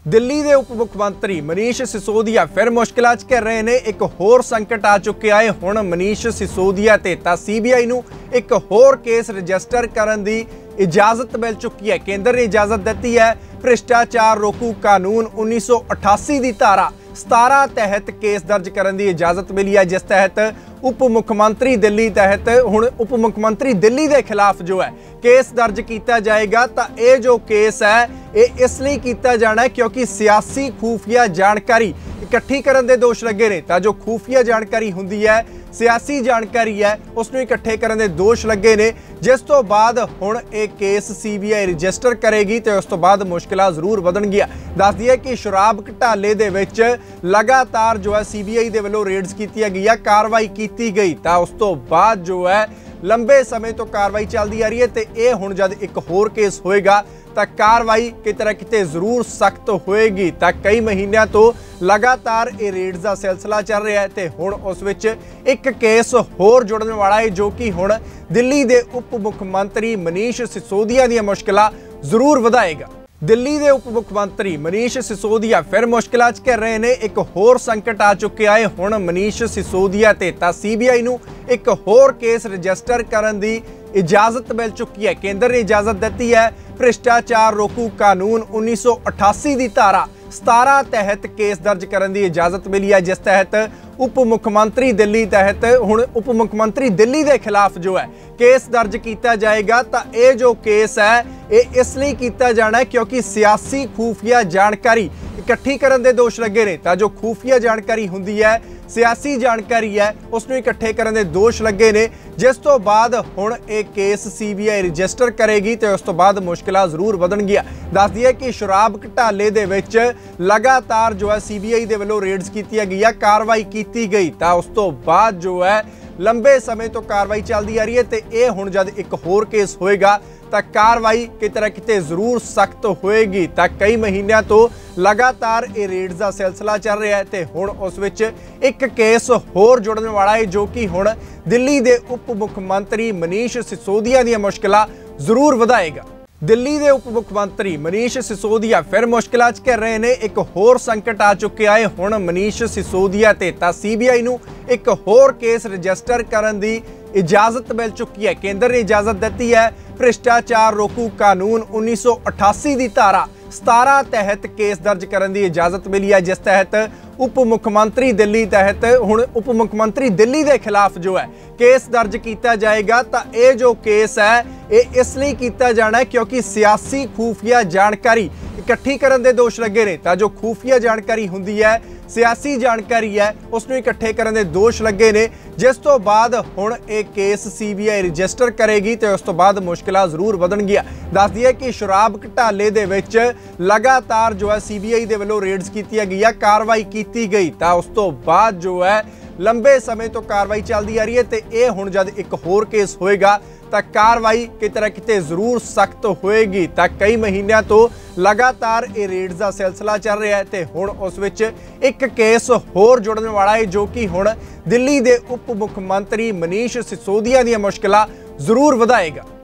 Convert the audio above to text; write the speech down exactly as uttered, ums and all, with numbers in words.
दिल्ली के उप मुख्यमंत्री मनीष सिसोदिया फिर मुश्किलों च घिर रहे हैं। एक होर संकट आ चुका है। हुण मनीष सिसोदिया ते तां सी बी आई नूं एक होर केस रजिस्टर करने की इजाजत मिल चुकी है। केंद्र ने इजाजत दी है। भ्रिष्टाचार रोकू कानून उन्नीस सौ अठासी की धारा सतारा तहत केस दर्ज करने की इजाजत मिली है, जिस तहत उप मुख्यमंत्री दिल्ली तहत हुण उप मुख्यमंत्री दिल्ली के खिलाफ जो है केस दर्ज किया जाएगा। तो यह जो केस है ये इसलिए किया जाना है क्योंकि सियासी खुफिया जानकारी इकट्ठी करने के दोष लगे ने। तो जो खुफिया जानकारी होंदी है, सियासी जानकारी है, उसनूं इकट्ठे करने के दोष लगे ने, जिस तो बाद हुण एक case C B I register करेगी। तो उस तो बाद मुश्किलां जरूर वधणगीआं। दस दईए कि शराब घोटाले दे विच लगातार जो है सी बी आई दे वल्लों रेड्स कीतियां गईआं, कार्रवाई की गई। तो उस तो बाद जो है लंबे समय तो कार्रवाई चलती आ रही है। तो यह हुण जब एक होर केस होएगा तो कार्रवाई किते ना किते जरूर सख्त होएगी। तो कई महीनों तो लगातार ये रेड्स का सिलसिला चल रहा है। तो हुण उस विच एक केस होर जुड़ने वाला है, जो कि हुण दिल्ली के उप मुख्यमंत्री मनीष सिसोदिया दी मुश्किलां जरूर वधाएगा। दिल्ली के उप मुख्यमंत्री मनीष सिसोदिया फिर मुश्किलों च घिर रहे हैं। एक होर संकट आ चुका है। हुण मनीष सिसोदिया ते तां सी बी आई नूं एक होर केस रजिस्टर करने की इजाजत मिल चुकी है। केंद्र ने इजाजत दी है। भ्रिष्टाचार रोकू कानून उन्नीस सौ अठासी की धारा सतारा तहत केस दर्ज करने की इजाजत मिली है, जिस तहत उप मुख्यमंत्री दिल्ली तहत हुण उप मुख्यमंत्री दिल्ली के खिलाफ जो है केस दर्ज किया जाएगा। तो यह जो केस है ये इसलिए किया जाना है क्योंकि सियासी खुफिया जानकारी इकट्ठी करने के दोष लगे ने। तो जो खुफिया जानकारी होंदी है, सियासी जानकारी है, उसनूं इकट्ठे करने के दोष लगे ने, जिस तो बाद हुण एक case C B I register करेगी। तो उस तो बाद मुश्किलां जरूर वधणगीआं। दस दईए कि शराब घोटाले दे विच लगातार जो है सी बी आई दे वल्लों रेड्स कीतियां गईआं, कार्रवाई की गई। तो उस तो बाद जो है लंबे समय तो कार्रवाई चलती आ रही है। तो यह हुण जब एक होर केस होएगा तो कार्रवाई किते ना किते जरूर सख्त होएगी। तो कई महीनों तो लगातार ये रेड्स का सिलसिला चल रहा है। तो हुण उस विच एक केस होर जुड़ने वाला है, जो कि हुण दिल्ली के उप मुख्यमंत्री मनीष सिसोदिया दी मुश्किलां जरूर वधाएगा। दिल्ली के उप मुख्यमंत्री मनीष सिसोदिया फिर मुश्किलों च घिर रहे हैं। एक होर संकट आ चुका है। हुण मनीष सिसोदिया ते तां सी बी आई नूं एक होर केस रजिस्टर करने की इजाजत मिल चुकी है। केंद्र ने इजाजत दी है। भ्रिष्टाचार रोकू कानून उन्नीस सौ अठासी की धारा सतारा तहत केस दर्ज करने की इजाजत मिली है, जिस तहत उप मुख्यमंत्री दिल्ली तहत हुण उप मुख्यमंत्री दिल्ली के खिलाफ जो है केस दर्ज किया जाएगा। तो यह जो केस है ये इसलिए किया जाना है क्योंकि सियासी खुफिया जानकारी इकट्ठी करने के दोष लगे ने। तो जो खुफिया जानकारी होंदी है, सियासी जानकारी है, उसनूं इकट्ठे करने के दोष लगे ने, जिस तो बाद हुण एक case C B I register करेगी। तो उस तो बाद मुश्किलां जरूर वधणगीआं। दस दईए कि शराब घोटाले दे विच लगातार जो है सी बी आई दे वल्लों रेड्स कीतियां गईआं, कार्रवाई की गई। तो उस तो बाद जो है लंबे समय तो कार्रवाई चलती आ रही है। तो यह हुण जब एक होर केस होएगा तो कार्रवाई किते ना किते जरूर सख्त होएगी। तो कई महीनों तो लगातार ये रेड्स का सिलसिला चल रहा है। तो हुण उस विच एक केस होर जुड़ने वाला है, जो कि हुण दिल्ली के उप मुख्यमंत्री मनीष सिसोदिया दी मुश्किलां जरूर वधाएगा।